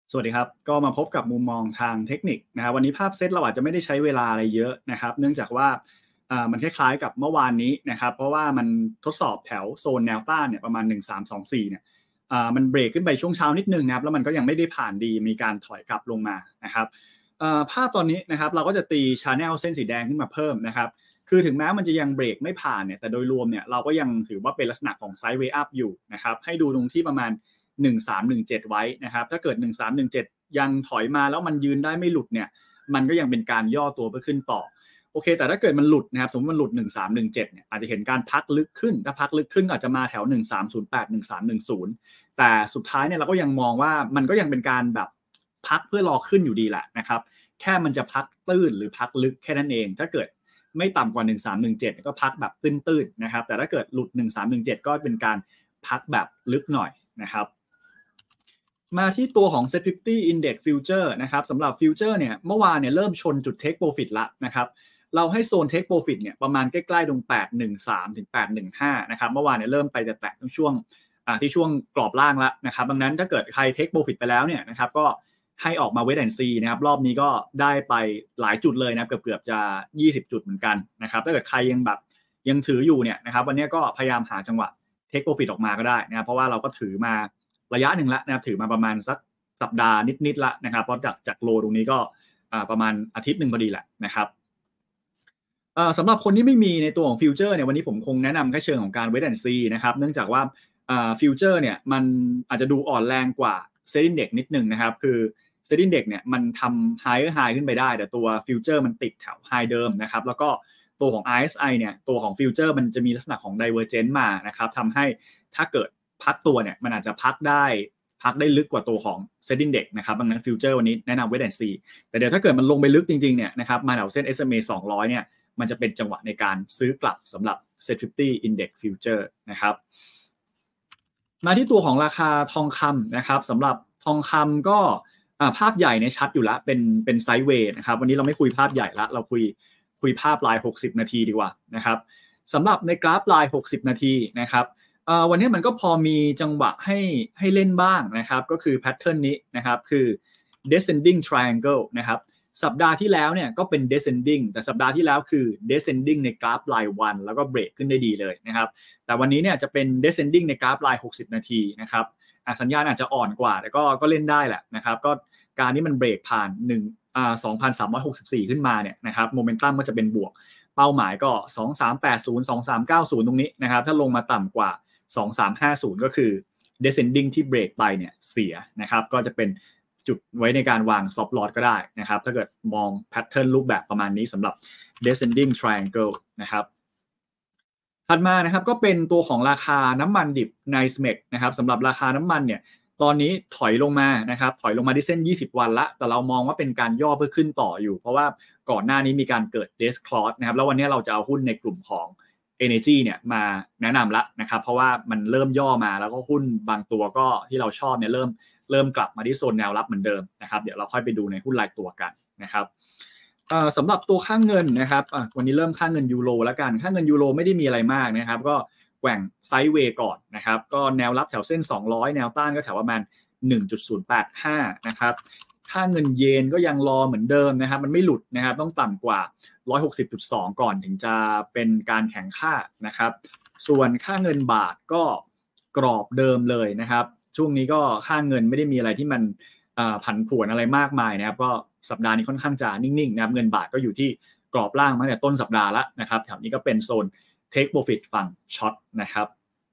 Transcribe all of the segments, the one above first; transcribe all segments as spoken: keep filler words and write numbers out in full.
สวัสดีครับก็มาพบกับมุมมองทางเทคนิคนะครับวันนี้ภาพเซตเราอาจจะไม่ได้ใช้เวลาอะไรเยอะนะครับเนื่องจากว่าอ่ามันคล้ายๆกับเมื่อวานนี้นะครับเพราะว่ามันทดสอบแถวโซนแนวต้านเนี่ยประมาณหนึ่ง สาม สอง สี่เนี่ยอ่ามันเบรกขึ้นไปช่วงเช้านิดนึงนะครับแล้วมันก็ยังไม่ได้ผ่านดีมีการถอยกลับลงมานะครับเอ่อภาพตอนนี้นะครับเราก็จะตี channel เส้นสีแดงขึ้นมาเพิ่มนะครับคือถึงแม้มันจะยังเบรกไม่ผ่านเนี่ยแต่โดยรวมเนี่ยเราก็ยังถือว่าเป็นลักษณะของไซด์เวย์อัพอยู่นะครับให้ดูตรงที่ประมาณหนึ่ง สาม หนึ่ง เจ็ดไว้นะครับถ้าเกิดหนึ่ง สาม หนึ่ง เจ็ดยังถอยมาแล้วมันยืนได้ไม่หลุดเนี่ยมันก็ยังเป็นการย่อตัวเพื่อขึ้นต่อโอเคแต่ถ้าเกิดมันหลุดนะครับสมมติมันหลุดหนึ่ง สาม หนึ่ง เจ็ดเนี่ยอาจจะเห็นการพักลึกขึ้นถ้าพักลึกขึ้นก็อาจจะมาแถวหนึ่ง สาม ศูนย์ แปด หนึ่ง สาม หนึ่ง ศูนย์แต่สุดท้ายเนี่ยเราก็ยังมองว่ามันก็ยังเป็นการแบบพักเพื่อรอขึ้นอยู่ดีแหละนะครับแค่มันจะพักตื้นหรือพักลึกแค่นั้นเองถ้าเกิดไม่ต่ำกว่าหนึ่ง สาม หนึ่ง เจ็ดก็พักแบบตื้นๆนะครับแต่ถ้าเกิดหลุดหนึ่ง สาม หนึ่ง เจ็ดก็เป็นการพักแบบลึกหน่อยนะครับมาที่ตัวของ เซ็ต ห้าสิบ Index Future นะครับสำหรับ Future เนี่ยเมื่อวานเนี่ยเริ่มชนจุด Take Profit ละนะครับเราให้โซน Take Profit เนี่ยประมาณใกล้ๆตรงแปด หนึ่ง สาม ถึง แปด หนึ่ง ห้านะครับเมื่อวานเนี่ยเริ่มไปแตะๆช่วงอ่าที่ช่วงกรอบล่างละนะครับดังนั้นถ้าเกิดใคร Take Profit ไปแล้วเนี่ยนะครับก็ให้ออกมา Wait and See นะครับรอบนี้ก็ได้ไปหลายจุดเลยนะเกือบๆจะยี่สิบจุดเหมือนกันนะครับถ้าเกิดใครยังแบบยังถืออยู่เนี่ยนะครับวันนี้ก็พยายามหาจังหวะ Take Profit ออกมาก็ได้นะครับเพราะว่าเราก็ถือมาระยะหนึ่งแล้วนะครับถือมาประมาณสักสัปดาห์นิดๆละนะครับเพราะจากจากโลตรงนี้ก็ประมาณอาทิตย์หนึ่งพอดีแหละนะครับสำหรับคนที่ไม่มีในตัวของฟิวเจอร์เนี่ยวันนี้ผมคงแนะนำแค่เชิงของการ Wait and See นะครับเนื่องจากว่าฟิวเจอร์เนี่ยมันอาจจะดูอ่อนแรงกว่า Set Index นิดนึงนะครับคือ Set Index เนี่ยมันทำ Higher High ขึ้นไปได้แต่ตัวฟิวเจอร์มันติดแถว High เดิมนะครับแล้วก็ตัวของ อาร์ เอส ไอ เนี่ยตัวของฟิวเจอร์มันจะมีลักษณะของ Divergence มานะครับทำให้ถ้าเกิดพักตัวเนี่ยมันอาจจะพักได้พักได้ลึกกว่าตัวของ Set Index นะครับดังนั้นฟิวเจอร์วันนี้แนะนำ Wait and See แต่เดี๋ยวถ้าเกิดมันลงไปลึกจริงๆเนี่ยนะครับมาแถวเส้น เอส เอ็ม เอ สองร้อยเนี่ยมันจะเป็นจังหวะในการซื้อกลับสำหรับ เซ็ต ห้าสิบ Index Future นะครับมาที่ตัวของราคาทองคำนะครับสำหรับทองคำก็ภาพใหญ่เนี่ยชัดอยู่แล้วเป็นเป็นไซด์เวย์นะครับวันนี้เราไม่คุยภาพใหญ่ละเราคุยคุยภาพรายหกสิบนาทีดีกว่านะครับสำหรับในกราฟรายหกสิบนาทีนะครับวันนี้มันก็พอมีจังหวะให้ให้เล่นบ้างนะครับก็คือแพทเทิร์นนี้นะครับคือ descending triangle นะครับสัปดาห์ที่แล้วเนี่ยก็เป็น descending แต่สัปดาห์ที่แล้วคือ descending ในกราฟรายวันแล้วก็เบรกขึ้นได้ดีเลยนะครับแต่วันนี้เนี่ยจะเป็น descending ในกราฟรายหกสิบนาทีนะครับสัญญาณอาจจะอ่อนกว่าแต่ก็ก็เล่นได้แหละนะครับก็การที่มันเบรกผ่านหนึ่งอ่า สองพันสามร้อยหกสิบสี่ ขึ้นมาเนี่ยนะครับโมเมนตัมก็จะเป็นบวกเป้าหมายก็สองพันสามร้อยแปดสิบ สองพันสามร้อยเก้าสิบตรงนี้นะครับถ้าลงมาต่ำกว่าสองพันสามร้อยห้าสิบก็คือ descending ที่เบรกไปเนี่ยเสียนะครับก็จะเป็นจุดไว้ในการวาง stop loss ก็ได้นะครับถ้าเกิดมอง pattern รูปแบบประมาณนี้สำหรับ descending triangle นะครับถัดมานะครับก็เป็นตัวของราคาน้ำมันดิบใน เอส เอ็ม อี ซี นะครับสำหรับราคาน้ำมันเนี่ยตอนนี้ถอยลงมานะครับถอยลงมาที่เส้นยี่สิบวันละแต่เรามองว่าเป็นการย่อเพื่อขึ้นต่ออยู่เพราะว่าก่อนหน้านี้มีการเกิด death cross นะครับแล้ววันนี้เราจะเอาหุ้นในกลุ่มของ energy เนี่ยมาแนะนำละนะครับเพราะว่ามันเริ่มย่อมาแล้วก็หุ้นบางตัวก็ที่เราชอบเนี่ยเริ่มเริ่มกลับมาที่โซนแนวรับเหมือนเดิมนะครับเดี๋ยวเราค่อยไปดูในหุ้นรายตัวกันนะครับสำหรับตัวค่าเงินนะครับวันนี้เริ่มค่าเงินยูโรแล้วกันค่าเงินยูโรไม่ได้มีอะไรมากนะครับก็แกว่งไซด์เวย์ก่อนนะครับก็แนวรับแถวเส้นสองร้อยแนวต้านก็แถวประมาณ หนึ่งจุดศูนย์แปดห้า นะครับค่าเงินเยนก็ยังรอเหมือนเดิมนะครับมันไม่หลุดนะครับต้องต่ำกว่า หนึ่งร้อยหกสิบจุดสอง ก่อนถึงจะเป็นการแข่งค่านะครับส่วนค่าเงินบาทก็กรอบเดิมเลยนะครับช่วงนี้ก็ค่าเงินไม่ได้มีอะไรที่มันผันผวนอะไรมากมายนะครับก็สัปดาห์นี้ค่อนข้างจะนิ่งๆนะครับเงินบาทก็อยู่ที่กรอบล่างมาตั้งแต่ต้นสัปดาห์แล้วนะครับแถวนี้ก็เป็นโซน take profit ฝั่งช็อตนะครับ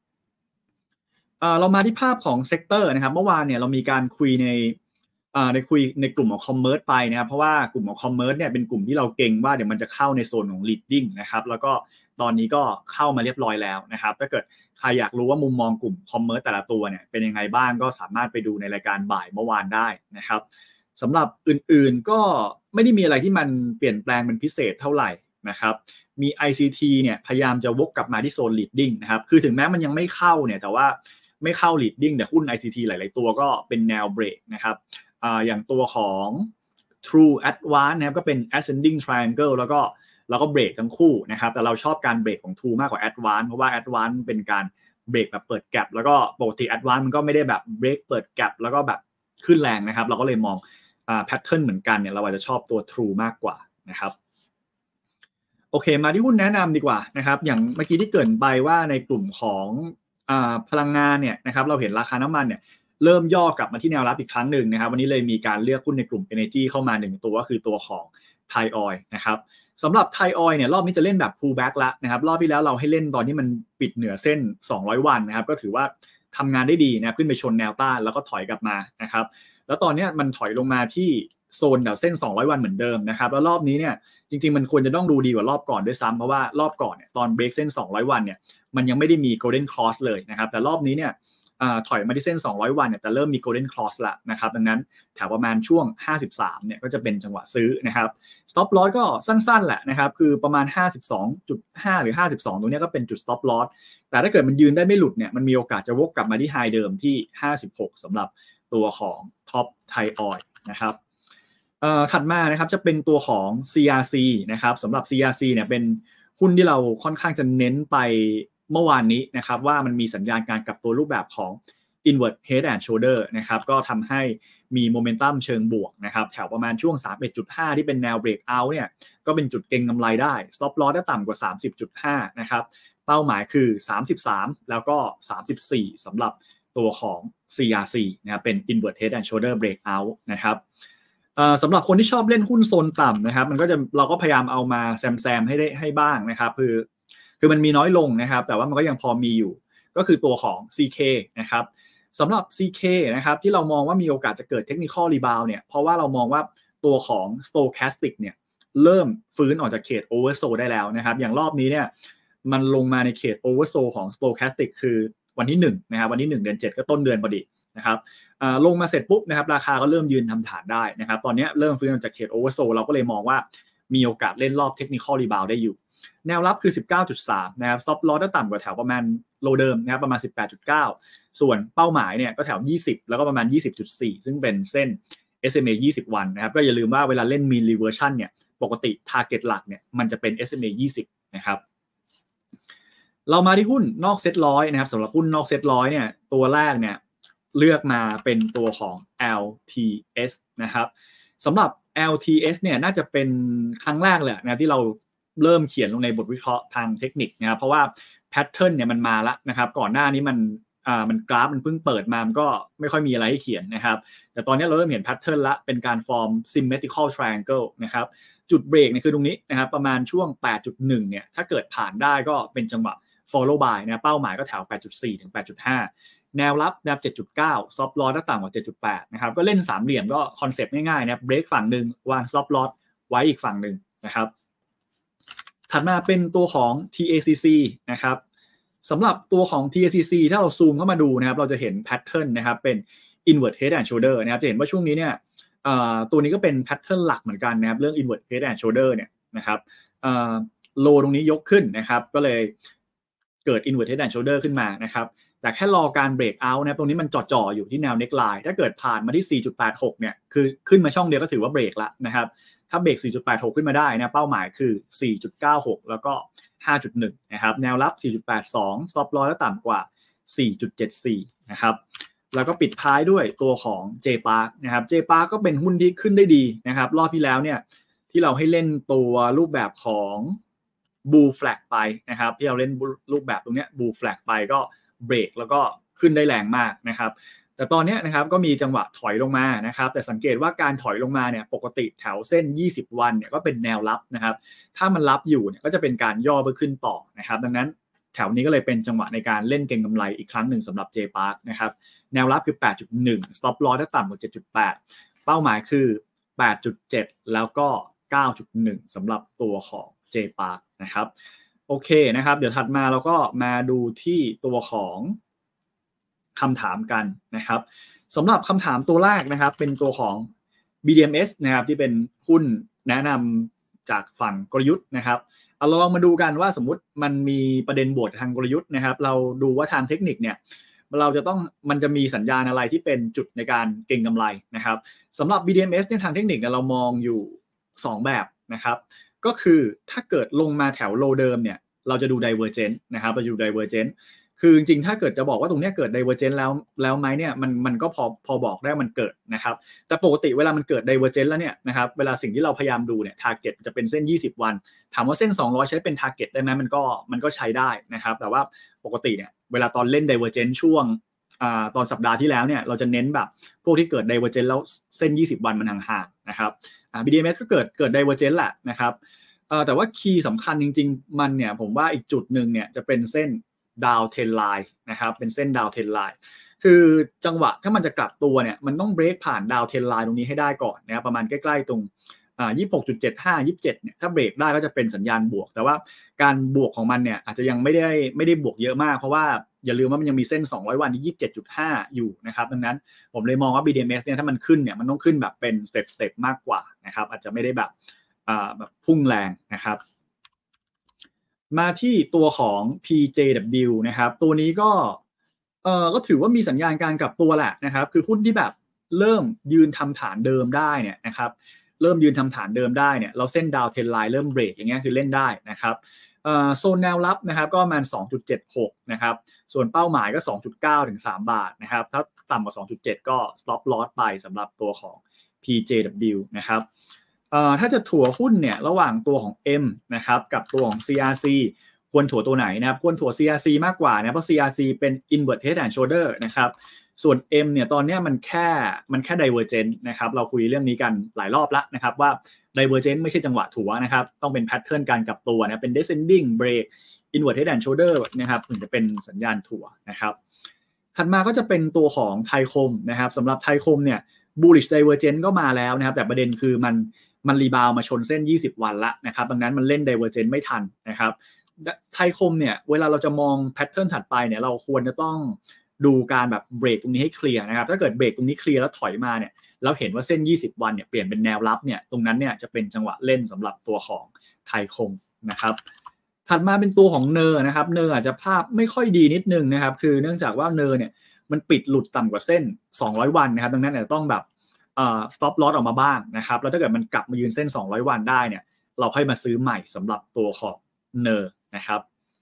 เรามาที่ภาพของเซกเตอร์นะครับเมื่อวานเนี่ยเรามีการคุยในในคุยในกลุ่มของคอมเมอร์สไปนะครับเพราะว่ากลุ่มของคอมเมอร์สเนี่ยเป็นกลุ่มที่เราเก่งว่าเดี๋ยวมันจะเข้าในโซนของ leading นะครับแล้วก็ตอนนี้ก็เข้ามาเรียบร้อยแล้วนะครับถ้าเกิดใครอยากรู้ว่ามุมมองกลุ่มคอมเมอร์สแต่ละตัวเนี่ยเป็นยังไงบ้างก็สามารถไปดูในรายการบ่ายเมื่อวานได้นะครับสำหรับอื่นๆก็ไม่ได้มีอะไรที่มันเปลี่ยนแปลงเป็นพิเศษเท่าไหร่นะครับมี ไอ ซี ที เนี่ยพยายามจะวกกลับมาที่โซน leading นะครับคือถึงแม้มันยังไม่เข้าเนี่ยแต่ว่าไม่เข้า leading แต่หุ้น ไอ ซี ที หลายๆตัวก็เป็นแนวเบรกนะครับอ่าอย่างตัวของ True Advance นะครับก็เป็น ascending triangle แล้วก็แล้วก็เบรกทั้งคู่นะครับแต่เราชอบการเบรกของ True มากกว่า Advance เพราะว่า Advance เป็นการเบรกแบบเปิดแก็ปแล้วก็ปกติ Advance มันก็ไม่ได้แบบเบรกเปิดแก็ปแล้วก็แบบขึ้นแรงนะครับเราก็เลยมองอ่าแพทเทิร์นเหมือนกันเนี่ยเราอาจจะชอบตัว True มากกว่านะครับโอเคมาที่หุ้นแนะนำดีกว่านะครับอย่างเมื่อกี้ที่เกริ่นไปว่าในกลุ่มของอ่าพลังงานเนี่ยนะครับเราเห็นราคาน้ำมันเนี่ยเริ่มย่อกลับมาที่แนวรับอีกครั้งหนึ่งนะครับวันนี้เลยมีการเลือกหุ้นในกลุ่ม Energy เข้ามาหนึ่งตัวก็คือตัวของ Thai Oil นะครับสำหรับ Thai Oil เนี่ยรอบนี้จะเล่นแบบ pullback ละนะครับรอบที่แล้วเราให้เล่นตอนที่มันปิดเหนือเส้นสองร้อยวันนะครับก็ถือว่าทำงานได้ดีนะครับขึ้นไปชนแนวต้านแล้วก็ถอยกลับมานะครับแล้วตอนนี้มันถอยลงมาที่โซนแถวเส้นสองร้อยวันเหมือนเดิมนะครับแล้วรอบนี้เนี่ยจริงๆมันควรจะต้องดูดีกว่ารอบก่อนด้วยซ้ำเพราะว่ารอบก่อนเนี่ยตอนเบรกเส้นสองร้อยวันเนี่ยมันยังไม่ได้มี golden cross เลยนะครับแต่รอบนี้เนี่ยถอยมาที่เส้นสองร้อยวันเนี่ยแต่เริ่มมี golden cross ละนะครับดังนั้นแถวประมาณช่วงห้าสิบสามเนี่ยก็จะเป็นจังหวะซื้อนะครับ stop loss ก็สั้นๆแหละนะครับคือประมาณ ห้าสิบสองจุดห้า หรือห้าสิบสองตรงนี้ก็เป็นจุด stop loss แต่ถ้าเกิดมันยืนได้ไม่หลุดเนี่ยมันมีโอกาสจะวกกลับมาที่ไฮเดิมที่ห้าสิบหกสำหรับตัวของ Top Thai Oil นะครับเอ่อถัดมานะครับจะเป็นตัวของ ซี อาร์ ซี นะครับสำหรับ ซี อาร์ ซี เนี่ยเป็นหุ้นที่เราค่อนข้างจะเน้นไปเมื่อวานนี้นะครับว่ามันมีสัญญาณการกลับตัวรูปแบบของ inward head and shoulder นะครับก็ทำให้มีโมเมนตัมเชิงบวกนะครับแถวประมาณช่วง สามสิบเอ็ดจุดห้า ที่เป็นแนว breakout เนี่ยก็เป็นจุดเก็งกำไรได้ stop loss ได้ต่ำกว่า สามสิบจุดห้า นะครับเป้าหมายคือสามสิบสามแล้วก็สามสิบสี่สำหรับตัวของ ซี อาร์ ซี นะครับเป็น inward head and shoulder breakout นะครับสำหรับคนที่ชอบเล่นหุ้นโซนต่ำนะครับมันก็จะเราก็พยายามเอามาแซมๆให้ได้ให้บ้างนะครับคือคือมันมีน้อยลงนะครับแต่ว่ามันก็ยังพอมีอยู่ก็คือตัวของ ซี เค นะครับสำหรับ ซี เค นะครับที่เรามองว่ามีโอกาสจะเกิด technical rebound เนี่ยเพราะว่าเรามองว่าตัวของ stochastic เนี่ยเริ่มฟื้นออกจากเขต oversold ได้แล้วนะครับอย่างรอบนี้เนี่ยมันลงมาในเขต oversold ของ stochastic คือวันที่หนึ่งนะครับวันที่หนึ่งเดือนเจ็ดก็ต้นเดือนพอดีนะครับลงมาเสร็จปุ๊บนะครับราคาก็เริ่มยืนทำฐานได้นะครับตอนนี้เริ่มฟื้นออกจากเขต oversold เราก็เลยมองว่ามีโอกาสเล่นรอบ technical rebound ได้อยู่แนวรับคือ สิบเก้าจุดสาม นะครับ stop loss ได้ต่ำกว่าแถวประมาณโลเดิมนะครับประมาณ สิบแปดจุดเก้า ส่วนเป้าหมายเนี่ยก็แถวยี่สิบแล้วก็ประมาณ ยี่สิบจุดสี่ ซึ่งเป็นเส้น เอส เอ็ม เอ ยี่สิบวันนะครับก็อย่าลืมว่าเวลาเล่น mean reversion เนี่ยปกติ target หลักเนี่ยมันจะเป็น เอส เอ็ม เอ ยี่สิบนะครับเรามาที่หุ้นนอกเซ็ตร้อยนะครับสำหรับหุ้นนอกเซ็ตร้อยเนี่ยตัวแรกเนี่ยเลือกมาเป็นตัวของ แอล ที เอส นะครับสำหรับ แอล ที เอส เนี่ยน่าจะเป็นครั้งแรกเลยนะที่เราเริ่มเขียนลงในบทวิเคราะห์ทางเทคนิคนะครับเพราะว่าแพทเทิร์นเนี่ยมันมาแล้วนะครับก่อนหน้านี้มันอ่ามันกราฟมันเพิ่งเปิดมามันก็ไม่ค่อยมีอะไรให้เขียนนะครับแต่ตอนนี้เราเริ่มเห็นแพทเทิร์นละเป็นการฟอร์ม symmetrical triangle นะครับจุดเบรกเนี่ยคือตรงนี้นะครับประมาณช่วง แปดจุดหนึ่ง เนี่ยถ้าเกิดผ่านได้ก็เป็นจังหวะ follow by นะเป้าหมายก็แถว แปดจุดสี่ ถึง แปดจุดห้า แนวรับแนว เจ็ดจุดเก้า stop loss ได้ต่ำกว่า เจ็ดจุดแปด นะครับก็เล่นสามเหลี่ยมก็คอนเซปต์ง่ายๆนะเบรกฝั่งนึงวาง stop loss ไว้อีกฝั่งนึงนะครับถัดมาเป็นตัวของ ที เอ ซี ซี นะครับสำหรับตัวของ ที เอ ซี ซี ถ้าเราซูมเข้ามาดูนะครับเราจะเห็นแพทเทิร์นนะครับเป็น inward head and shoulder นะครับจะเห็นว่าช่วงนี้เนี่ยตัวนี้ก็เป็นแพทเทิร์นหลักเหมือนกันนะครับเรื่อง inward head and shoulder เนี่ยนะครับโลตรงนี้ยกขึ้นนะครับก็เลยเกิด inward head and shoulder ขึ้นมานะครับแต่แค่รอการเบรกเอาท์นะตรงนี้มันจ่อๆอยู่ที่แนว neckline ถ้าเกิดผ่านมาที่ สี่จุดแปดหก เนี่ยคือขึ้นมาช่องเดียวก็ถือว่าเบรกละนะครับถ้าเบรก สี่จุดแปดหก ขึ้นมาได้นะเป้าหมายคือ สี่จุดเก้าหก แล้วก็ ห้าจุดหนึ่ง นะครับแนวรับ สี่จุดแปดสอง stop loss แล้วต่ำกว่า สี่จุดเจ็ดสี่ นะครับแล้วก็ปิดท้ายด้วยตัวของ J-Park นะครับ J-Park ก็เป็นหุ้นที่ขึ้นได้ดีนะครับรอบที่แล้วเนี่ยที่เราให้เล่นตัวรูปแบบของ Bull Flag ไปนะครับที่เราเล่นรูปแบบตรงเนี้ย Bull Flag ไปก็เบรกแล้วก็ขึ้นได้แรงมากนะครับแต่ตอนนี้นะครับก็มีจังหวะถอยลงมานะครับแต่สังเกตว่าการถอยลงมาเนี่ยปกติแถวเส้นยี่สิบวันเนี่ยก็เป็นแนวรับนะครับถ้ามันรับอยู่เนี่ยก็จะเป็นการย่อเพื่อขึ้นต่อนะครับดังนั้นแถวนี้ก็เลยเป็นจังหวะในการเล่นเก็งกำไรอีกครั้งหนึ่งสำหรับ J-Park นะครับแนวรับคือ แปดจุดหนึ่ง stop loss ได้ต่ำกว่า เจ็ดจุดแปด เป้าหมายคือ แปดจุดเจ็ด แล้วก็ เก้าจุดหนึ่ง สำหรับตัวของ J-Park นะครับโอเคนะครับเดี๋ยวถัดมาเราก็มาดูที่ตัวของคำถามกันนะครับสำหรับคำถามตัวแรกนะครับเป็นตัวของ บี ดี เอ็ม เอส นะครับที่เป็นหุ้นแนะนำจากฝั่งกลยุทธ์นะครับเอาลองมาดูกันว่าสมมุติมันมีประเด็นบวกทางกลยุทธ์นะครับเราดูว่าทางเทคนิคเนี่ยเราจะต้องมันจะมีสัญญาณอะไรที่เป็นจุดในการเก็งกำไรนะครับสำหรับ บี ดี เอ็ม เอส เนี่ยทางเทคนิคเรามองอยู่สองแบบนะครับก็คือถ้าเกิดลงมาแถวโลเดิมเนี่ยเราจะดู divergent นะครับเราจะดู divergent คือจริงๆถ้าเกิดจะบอกว่าตรงนี้เกิด divergence แล้วแล้วไหมเนี่ยมันมันก็พอพอบอกได้มันเกิดนะครับแต่ปกติเวลามันเกิด divergence แล้วเนี่ยนะครับเวลาสิ่งที่เราพยายามดูเนี่ย target จะเป็นเส้นยี่สิบวันถามว่าเส้นสองร้อยใช้เป็น target ได้ไหมมันก็มันก็ใช้ได้นะครับแต่ว่าปกติเนี่ยเวลาตอนเล่น divergence ช่วงอ่าตอนสัปดาห์ที่แล้วเนี่ยเราจะเน้นแบบพวกที่เกิด divergence แล้วเส้นยี่สิบวันมันห่างๆนะครับอ่า บี ดี เอ็ม เอส ก็เกิดเกิด divergence แหละนะครับเอ่อแต่ว่าคีย์สำคัญจริงๆมันเนี่ยผมว่าอีกจุดนึงเนี่ยจะเป็นเส้นดาวเทรนไลน์นะครับเป็นเส้นดาวเทรนไลน์คือจังหวะถ้ามันจะกลับตัวเนี่ยมันต้องเบรกผ่านดาวเทรนไลน์ตรงนี้ให้ได้ก่อนนะครับประมาณใกล้ๆตรงอ่า ยี่สิบหกจุดเจ็ดห้า ยี่สิบเจ็ดเนี่ยถ้าเบรกได้ก็จะเป็นสัญญาณบวกแต่ว่าการบวกของมันเนี่ยอาจจะยังไม่ได้ไม่ได้บวกเยอะมากเพราะว่าอย่าลืมว่ามันยังมีเส้นสองร้อยวันที่ ยี่สิบเจ็ดจุดห้า อยู่นะครับดังนั้นผมเลยมองว่า บี ดี เอ็ม เอส เนี่ยถ้ามันขึ้นเนี่ยมันต้องขึ้นแบบเป็นสเต็ปสเต็ปมากกว่านะครับอาจจะไม่ได้แบบอ่าแบบพุ่งแรงนะครับมาที่ตัวของ พี เจ ดับเบิลยู นะครับตัวนี้ก็เอ่อก็ถือว่ามีสัญญาณการกลับตัวแหละนะครับคือหุ้นที่แบบเริ่มยืนทำฐานเดิมได้เนี่ยนะครับเริ่มยืนทำฐานเดิมได้เนี่ยเราเส้นดาวเทรนไลน์เริ่มเบรกอย่างเงี้ยคือเล่นได้นะครับเอ่อโซนแนวรับนะครับก็ประมาณ สองจุดเจ็ดหก นะครับส่วนเป้าหมายก็ สองจุดเก้า ถึงสามบาทนะครับถ้าต่ำกว่า สองจุดเจ็ด ก็ stop loss ไปสำหรับตัวของ พี เจ ดับเบิลยู นะครับเอ่อถ้าจะถัวหุ้นเนี่ยระหว่างตัวของ M นะครับกับตัวของ ซี อาร์ ซี ควรถัวตัวไหนนะครับควรถัว ซี อาร์ ซี มากกว่านะเพราะ ซี อาร์ ซี เป็น invert head and shoulder นะครับส่วน M เนี่ยตอนนี้มันแค่มันแค่ divergent นะครับเราคุยเรื่องนี้กันหลายรอบแล้วนะครับว่า divergent ไม่ใช่จังหวะถัวนะครับต้องเป็น pattern การกลับตัวนะเป็น descending break invert head and shoulder นะครับถึงจะเป็นสัญญาณถัวนะครับถัดมาก็จะเป็นตัวของไทยคมนะครับสำหรับไทยคมเนี่ย bullish divergent ก็มาแล้วนะครับแต่ประเด็นคือมันมันรีบาวมาชนเส้นยี่สิบวันละนะครับดังนั้นมันเล่น divergent ไม่ทันนะครับไทยคมเนี่ยเวลาเราจะมองแพทเทิร์นถัดไปเนี่ยเราควรจะต้องดูการแบบเบรกตรงนี้ให้เคลียร์นะครับถ้าเกิดเบรกตรงนี้เคลียร์แล้วถอยมาเนี่ยเราเห็นว่าเส้นยี่สิบวันเนี่ยเปลี่ยนเป็นแนวรับเนี่ยตรงนั้นเนี่ยจะเป็นจังหวะเล่นสำหรับตัวของไทยคมนะครับถัดมาเป็นตัวของเนอร์นะครับเนอร์อาจจะภาพไม่ค่อยดีนิดนึงนะครับคือเนื่องจากว่าเนอร์เนี่ยมันปิดหลุดต่ำกว่าเส้นสองร้อยวันนะครับดังนั้นเนี่ยต้องแบบเอ่อ stop loss ออกมาบ้างนะครับแล้วถ้าเกิดมันกลับมายืนเส้นสองร้อยวันได้เนี่ยเราค่อยมาซื้อใหม่สำหรับตัวของเนอร์นะครับ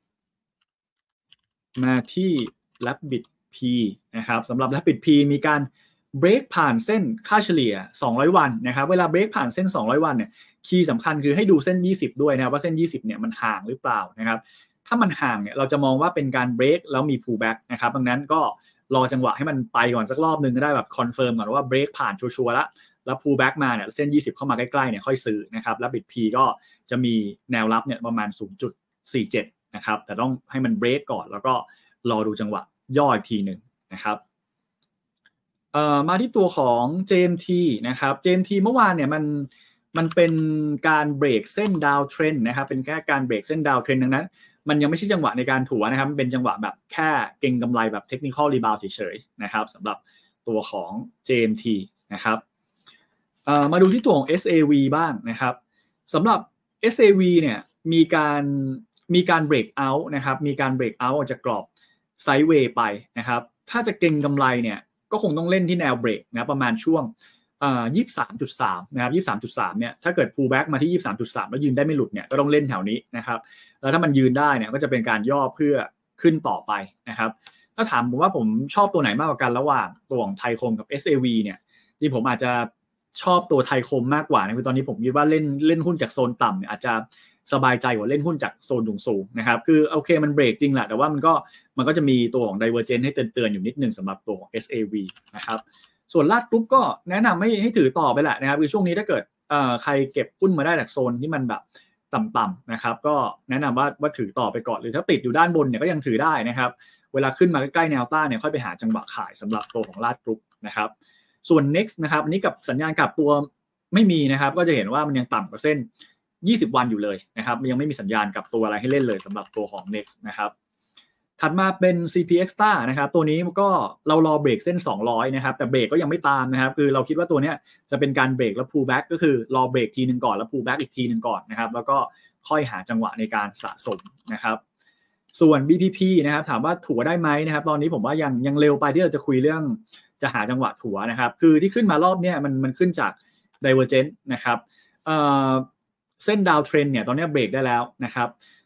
มาที่ Rabbit P นะครับสำหรับ Rabbit P มีการเบรกผ่านเส้นค่าเฉลี่ยสองร้อยวันนะครับเวลาเบรกผ่านเส้นสองร้อยวันเนี่ยคีย์สำคัญคือให้ดูเส้นยี่สิบด้วยนะครับว่าเส้นยี่สิบเนี่ยมันห่างหรือเปล่านะครับถ้ามันห่างเนี่ยเราจะมองว่าเป็นการเบรกแล้วมี pullback นะครับดังนั้นก็รอจังหวะให้มันไปก่อนสักรอบนึงก็ได้แบบคอนเฟิร์มก่อนว่าเบรกผ่านชัวร์ๆแล้วแล้ว pullback มาเนี่ยเส้นยี่สิบเข้ามาใกล้ๆเนี่ยค่อยซื้อนะครับ Rabbit P ก็จะมีแนวรับเนี่ยประมาณ ศูนย์จุดสี่เจ็ด นะครับแต่ต้องให้มันเบรกก่อนแล้วก็รอดูจังหวะย่ออีกทีหนึ่งนะครับเอ่อมาที่ตัวของ เจ เอ็ม ที นะครับ เจ เอ็ม ที เมื่อวานเนี่ยมันมันเป็นการเบรกเส้นดาวเทรนด์นะครับเป็นแค่การเบรกเส้นดาวเทรนด์ดังนั้นมันยังไม่ใช่จังหวะในการถัวนะครับมันเป็นจังหวะแบบแค่เก็งกำไรแบบ technical rebound เฉยๆนะครับสำหรับตัวของ เจ เอ็ม ที นะครับเอ่อมาดูที่ตัวของ เอส เอ วี บ้างนะครับสำหรับ เอส เอ วี เนี่ยมีการมีการเบรกเอาท์นะครับมีการเบรกเอาท์ออกจากกรอบไซด์เวย์ไปนะครับถ้าจะเก็งกำไรเนี่ยก็คงต้องเล่นที่แนวเบรกนะประมาณช่วงเอ่อ ยี่สิบสามจุดสาม นะครับ ยี่สิบสามจุดสาม เนี่ยถ้าเกิด pullback มาที่ ยี่สิบสามจุดสาม แล้วยืนได้ไม่หลุดเนี่ยก็ต้องเล่นแถวนี้นะครับแล้วถ้ามันยืนได้เนี่ยก็จะเป็นการย่อเพื่อขึ้นต่อไปนะครับถ้าถามผมว่าผมชอบตัวไหนมากกว่ากันระหว่างตัวของไทยคมกับ เอส เอ วี เนี่ยที่ผมอาจจะชอบตัวไทยคมมากกว่านะคือตอนนี้ผมคิดว่าเล่นเล่นหุ้นจากโซนต่ำเนี่ยอาจจะสบายใจกว่าเล่นหุ้นจากโซนสูงๆนะครับคือโอเคมันเบรกจริงแหละแต่ว่ามันก็มันก็จะมีตัวของ divergence ให้เตือนๆอยู่นิดนึงสำหรับตัวของ เอส เอ วี นะครับส่วนลาดกรุ๊ปก็แนะนำให้ให้ถือต่อไปแหละนะครับคือช่วงนี้ถ้าเกิดเอ่อใครเก็บหุ้นมาได้จากโซนที่มันแบบต่ำๆนะครับก็แนะนำว่าว่าถือต่อไปก่อนหรือถ้าติดอยู่ด้านบนเนี่ยก็ยังถือได้นะครับเวลาขึ้นมาใกล้ๆแนวต้านเนี่ยค่อยไปหาจังหวะขายสำหรับตัวของลาดกรุ๊ปนะครับส่วน next นะครับอันนี้กับสัญญาณกลับตัวไม่มีนะครับก็จะเห็นว่ามันยังต่ำกว่าเส้นยี่สิบวันอยู่เลยนะครับมันยังไม่มีสัญญาณกลับตัวอะไรให้เล่นเลยสำหรับตัวของ next นะครับถัดมาเป็น ซี พี Extra นะครับตัวนี้ก็เรารอเบรกเส้นสองร้อยนะครับแต่เบรกก็ยังไม่ตามนะครับคือเราคิดว่าตัวนี้จะเป็นการเบรกแล้ว pull back ก็คือรอเบรกทีนึงก่อนแล้ว pull back อีกทีนึงก่อนนะครับแล้วก็ค่อยหาจังหวะในการสะสมนะครับส่วน บี พี พี นะครับถามว่าถัวได้ไหมนะครับตอนนี้ผมว่ายังยังเร็วไปที่เราจะคุยเรื่องจะหาจังหวะถัวนะครับคือที่ขึ้นมารอบนี้มันมันขึ้นจาก divergence นะครับเอ่อเส้นดาวเทรนเนี่ยตอนนี้เบรกได้แล้วนะครับ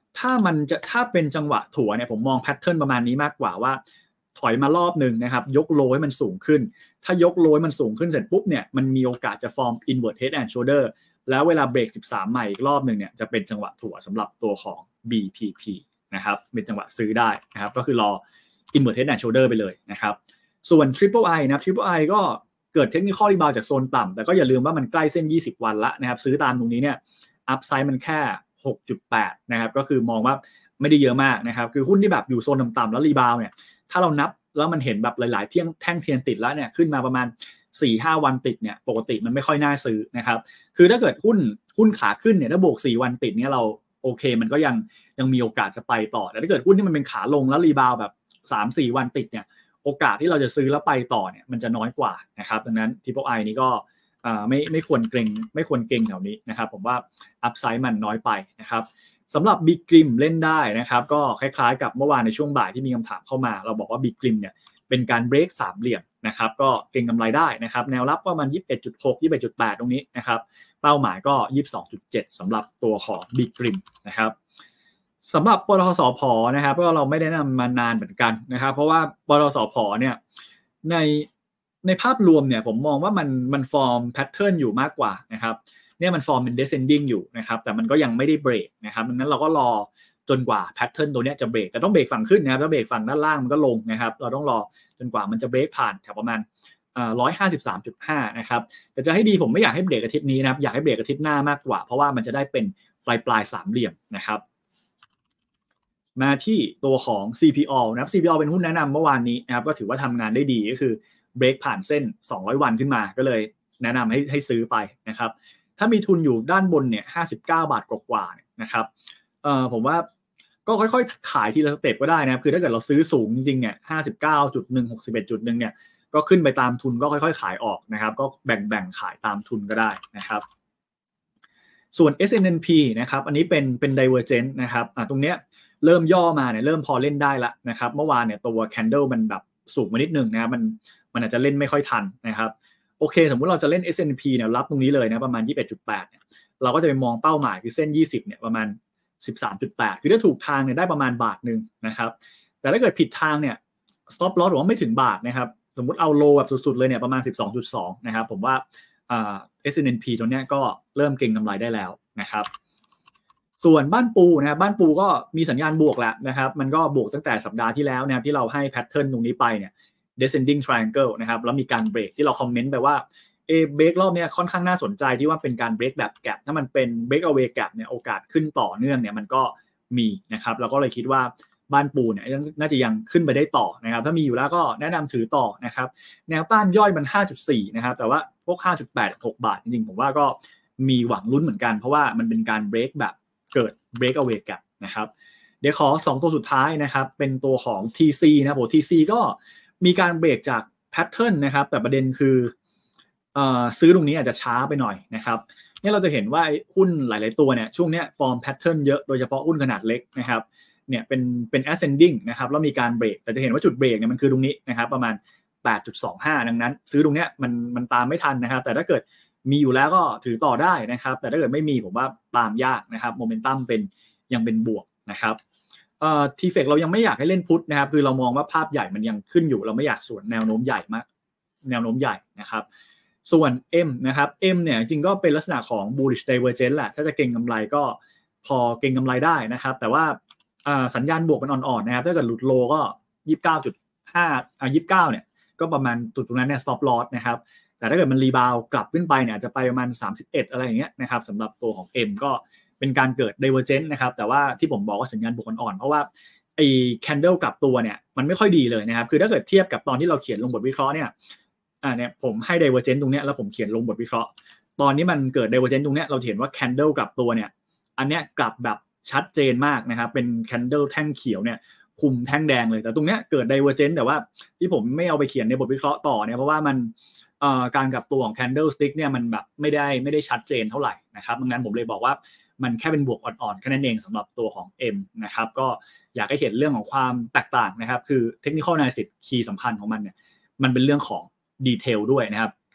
ถ้ามันจะถ้าเป็นจังหวะถัวเนี่ยผมมองแพทเทิร์นประมาณนี้มากกว่าว่าถอยมารอบนึงนะครับยกโลให้มันสูงขึ้นถ้ายกโลให้มันสูงขึ้นเสร็จปุ๊บเนี่ยมันมีโอกาสจะฟอร์ม invert head and shoulder แล้วเวลาเบรกสิบสามใหม่อีกรอบนึงเนี่ยจะเป็นจังหวะถัวสำหรับตัวของ บี พี พี นะครับเป็นจังหวะซื้อได้นะครับก็คือรอ invert head and shoulder ไปเลยนะครับส่วน Triple I นะ Triple I ก็เกิดเทคนิคอลรีบาวจากโซนต่ำแต่ก็อย่าลืมว่ามันใกล้เส้นยี่สิบวันละนะครับซื้อตามตรงนี้เนี่ยอัพไซด์มันแค่ หกจุดแปด นะครับก็คือมองว่าไม่ได้เยอะมากนะครับคือหุ้นที่แบบอยู่โซนต่ำๆแล้วรีบาวเนี่ยถ้าเรานับแล้วมันเห็นแบบหลายๆเที่ยงแท่งเทียนติดแล้วเนี่ยขึ้นมาประมาณ สี่ห้า วันติดเนี่ยปกติมันไม่ค่อยน่าซื้อนะครับคือถ้าเกิดหุ้นหุ้นขาขึ้นเนี่ยถ้าบวกสี่วันติดเนี่ยเราโอเคมันก็ยังยังมีโอกาสจะไปต่อแต่ถ้าเกิดหุ้นที่มันเป็นขาลงแล้วรีบาวแบบ สามสี่ วันติดเนี่ยโอกาสที่เราจะซื้อแล้วไปต่อเนี่ยมันจะน้อยกว่านะครับดังนั้น Triple I นี่ก็ไม่ไม่ควรเกรงไม่ควรเกรงแถวนี้นะครับผมว่าอัพไซด์มันน้อยไปนะครับสำหรับ Big Grim เล่นได้นะครับก็คล้ายๆกับเมื่อวานในช่วงบ่ายที่มีคำถามเข้ามาเราบอกว่า Big Grim เนี่ยเป็นการเบรกสามเหลี่ยมนะครับก็เก็งกำไรได้นะครับแนวรับประมาณ ยี่สิบเอ็ดจุดหก ยี่สิบเอ็ดจุดแปด ตรงนี้นะครับเป้าหมายก็ ยี่สิบสองจุดเจ็ด สำหรับตัวของ Big Grim นะครับสำหรับปตท.สผ.นะครับก็เราไม่ได้นำมานานเหมือนกันนะครับเพราะว่าปตท.สผ.เนี่ยในในภาพรวมเนี่ยผมมองว่ามันมันฟอร์มแพทเทิร์นอยู่มากกว่านะครับเนี่ยมันฟอร์มเป็น descending อยู่นะครับแต่มันก็ยังไม่ได้เบรกนะครับดังนั้นเราก็รอจนกว่าแพทเทิร์นตัวนี้จะเบรกแต่ต้องเบรกฝั่งขึ้นนะครับถ้าเบรกฝั่งด้านล่างมันก็ลงนะครับเราต้องรอจนกว่ามันจะเบรกผ่านแถวประมาณอ่า หนึ่งร้อยห้าสิบสามจุดห้า นะครับแต่จะให้ดีผมไม่อยากให้เบรกอาทิตย์นี้นะครับอยากให้เบรกอาทิตย์หน้ามากกว่าเพราะว่ามันจะได้เป็นปลายปลายสามเหลี่ยมนะครับมาที่ตัวของ ซี พี โอ นะครับ ซี พี โอ เป็นหุ้นแนะนำเมื่อวานนี้นะครับก็ถือว่าทำงานได้ดีก็คือเบรกผ่านเส้นสองร้อยวันขึ้นมาก็เลยแนะนำให้ให้ซื้อไปนะครับถ้ามีทุนอยู่ด้านบนเนี่ยห้าสิบเก้าบาทกว่าๆนะครับเอ่อผมว่าก็ค่อยๆขายทีละสเต็ปก็ได้นะครับคือถ้าเกิดเราซื้อสูงจริงๆเนี่ย ห้าสิบเก้าจุดหนึ่ง หกสิบเอ็ดจุดหนึ่ง เนี่ยก็ขึ้นไปตามทุนก็ค่อยๆขายออกนะครับก็แบ่งๆขายตามทุนก็ได้นะครับส่วน เอส แอนด์ พี นะครับอันนี้เป็นเป็น divergent นะครับอ่ะตรงเนี้ยเริ่มย่อมาเนี่ยเริ่มพอเล่นได้ละนะครับเมื่อวานเนี่ยตัว candle มันแบบสูงมานิดนึงนะครับมันมันอาจจะเล่นไม่ค่อยทันนะครับโอเคสมมุติเราจะเล่น เอส แอนด์ พี เนี่ยรับตรงนี้เลยนะประมาณ ยี่สิบเอ็ดจุดแปด เนี่ยเราก็จะไปมองเป้าหมายคือเส้นยี่สิบเนี่ยประมาณ สิบสามจุดแปด คือถ้าถูกทางเนี่ยได้ประมาณบาทนึงนะครับแต่ถ้าเกิดผิดทางเนี่ย stop loss หรือว่าไม่ถึงบาทนะครับสมมุติเอา low แบบสุดๆเลยเนี่ยประมาณ สิบสองจุดสอง นะครับผมว่าอ่า เอส แอนด์ พี ตัวเนี้ยก็เริ่มเก็งกำไรได้แล้วนะครับส่วนบ้านปูนะครับบ้านปูก็มีสัญญาณบวกแล้วนะครับมันก็บวกตั้งแต่สัปดาห์ที่แล้วนะครับที่เราให้แพทเทิร์นตรงนี้ไปเนี่ย descending triangle นะครับแล้วมีการเบรกที่เราคอมเมนต์ไปว่าเอเบรกรอบนี้ค่อนข้างน่าสนใจที่ว่าเป็นการเบรกแบบแกปถ้ามันเป็นเบรกเอาเวย์แกปเนี่ยโอกาสขึ้นต่อเนื่องเนี่ยมันก็มีนะครับเราก็เลยคิดว่าบ้านปูเนี่ยน่าจะยังขึ้นไปได้ต่อนะครับถ้ามีอยู่แล้วก็แนะนำถือต่อนะครับแนวต้านย่อยมัน ห้าจุดสี่ นะครับแต่ว่าพวก ห้าจุดแปด หก บาทจริงๆผมว่าก็มีหวังลุ้นเหมือนกันเพราะว่ามันเป็นการเบรกแบบเกิด break away gap นะครับเดี๋ยวขอสองตัวสุดท้ายนะครับเป็นตัวของ ที ซี นะโห ที ซี ก็มีการเบรกจาก pattern นะครับแต่ประเด็นคือเอ่อซื้อตรงนี้อาจจะช้าไปหน่อยนะครับนี่เราจะเห็นว่าหุ้นหลายๆตัวเนี่ยช่วงนี้ฟอร์ม pattern เยอะโดยเฉพาะหุ้นขนาดเล็กนะครับเนี่ยเป็นเป็น ascending นะครับแล้วมีการเบรกแต่จะเห็นว่าจุดเบรกเนี่ยมันคือตรงนี้นะครับประมาณ แปดจุดสองห้า ดังนั้นซื้อตรงเนี้ยมันมันตามไม่ทันนะครับแต่ถ้าเกิดมีอยู่แล้วก็ถือต่อได้นะครับแต่ถ้าเกิดไม่มีผมว่าตามยากนะครับโมเมนตัมเป็นยังเป็นบวกนะครับเอ่อ ที เอฟ อี ซี เรายังไม่อยากให้เล่นพุทนะครับคือเรามองว่าภาพใหญ่มันยังขึ้นอยู่เราไม่อยากสวนแนวโน้มใหญ่มากแนวโน้มใหญ่นะครับส่วน M นะครับ M เนี่ยจริงก็เป็นลักษณะของ bullish divergence แหละถ้าจะเก็งกำไรก็พอเก็งกำไรได้นะครับแต่ว่าสัญญาณบวกมันอ่อนๆนะครับถ้าเกิดหลุดโลก็ ยี่สิบเก้าจุดห้า อ่ายี่สิบเก้าเนี่ยก็ประมาณจุดตรงนั้นเนี่ย stop loss นะครับแต่ถ้าเกิดมันรีบาวกลับขึ้นไปเนี่ยจะไปประมาณสามสิบเอ็ดอะไรอย่างเงี้ยนะครับสำหรับตัวของ M ก็เป็นการเกิด divergence นะครับแต่ว่าที่ผมบอกว่าสัญญาณบวกอ่อนเพราะว่าไอ้ candle กลับตัวเนี่ยมันไม่ค่อยดีเลยนะครับคือถ้าเกิดเทียบกับตอนที่เราเขียนลงบทวิเคราะห์เนี่ยอ่าเนี่ยผมให้ divergence ตรงเนี้ยแล้วผมเขียนลงบทวิเคราะห์ตอนนี้มันเกิด divergence ตรงเนี้ยเราเห็นว่า candle กลับตัวเนี่ยอันเนี้ยกลับแบบชัดเจนมากนะครับเป็น candle แท่งเขียวเนี่ยคุมแท่งแดงเลยแต่ตรงเนี้ยเกิด divergence แต่ว่าที่ผมไม่เอาไปเขียนในบทวิเคราะห์ต่อเนี่ยเพราะว่ามันการกลับตัวของ candlestick เนี่ยมันแบบไม่ได้ไม่ได้ชัดเจนเท่าไหร่นะครับดังนั้นผมเลยบอกว่ามันแค่เป็นบวกอ่อนๆแค่นั้นเองสำหรับตัวของ M นะครับก็อยากให้เห็นเรื่องของความแตกต่างนะครับคือ technical analysis คีย์สำคัญของมันเนี่ยมันเป็นเรื่องของดีเทลด้วยนะครับ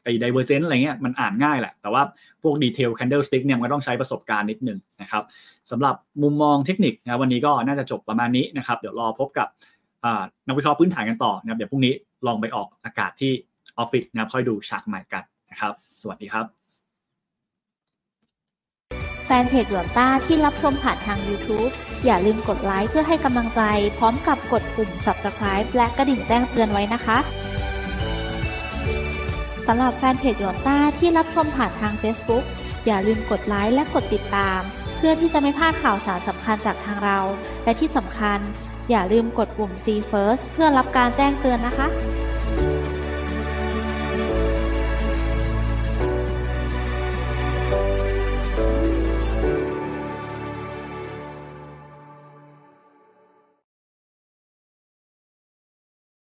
ไอ้ divergence อะไรเงี้ยมันอ่านง่ายแหละแต่ว่าพวก detail candlestick เนี่ยมันก็ต้องใช้ประสบการณ์นิดนึงนะครับสำหรับมุมมองเทคนิคนะวันนี้ก็น่าจะจบประมาณนี้นะครับเดี๋ยวรอพบกับนักวิเคราะห์พื้นฐานกันต่อนะครับเดี๋ยวพรุ่งนี้ลองไปออกอากาศที่ออฟฟิศนะครับค่อยดูฉากใหม่กันนะครับสวัสดีครับแฟนเพจหยวนต้าที่รับชมผ่านทาง YouTube อย่าลืมกดไลค์เพื่อให้กำลังใจพร้อมกับกดปุ่ม Subscribe และกระดิ่งแจ้งเตือนไว้นะคะสำหรับแฟนเพจหยวนต้าที่รับชมผ่านทาง Facebook อย่าลืมกดไลค์และกดติดตามเพื่อที่จะไม่พลาดข่าวสารสำคัญจากทางเราและที่สำคัญอย่าลืมกดปุ่ม See First เพื่อรับการแจ้งเตือนนะคะ